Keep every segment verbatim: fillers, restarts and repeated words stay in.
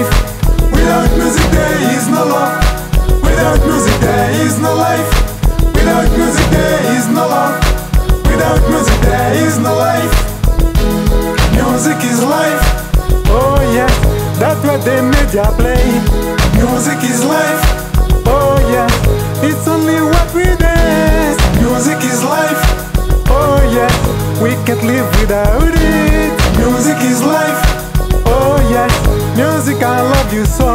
life. Without music there is no love. Without music there is no life. Without music there is no love. Without music there is no life. Music is life. Oh yes, that's what the media play. Music is life. Oh yes, it's only what we dance. Music is life. Oh yes, we can't live without it. Music is life. Oh yes, music, I love you so.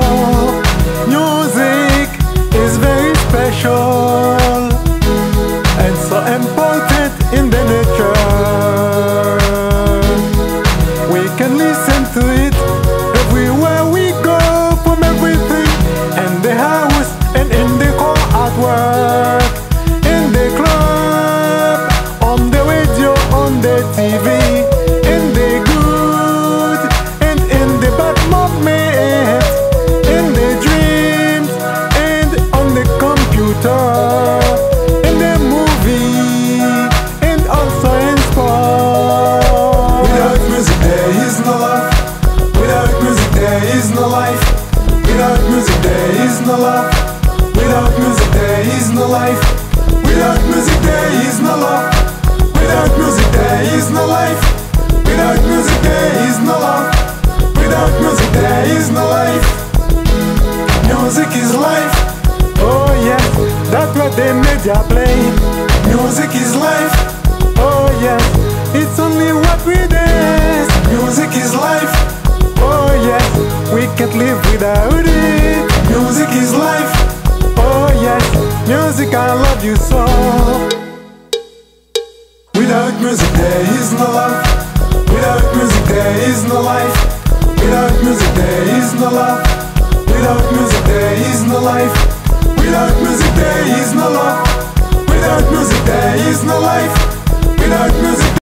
Music is very special and so important in the nature. We can listen to it everywhere we go, from everything, in the house and in the car at work, in the club, on the radio, on the T V, in the good and in the bad moments, in the dreams and on the computer, in the movie and also in sport. Without music there is no love. Without music there is no life. Without music there is no love. Without music there is no life. Without music there is no love. Without music there is no life. Without music there is no love. Without music there is no life. Music is life. Oh yes, that's what the media play. Music is life. Oh yes, it's only what we dance. Music is life. Oh yes, we can't live without it. Music is life. Oh yes, music, I love you so. Without music there is no love. Without music there is no life. Without music there is no love. Without music there is no life. Without music there is no love. Without music there is no life.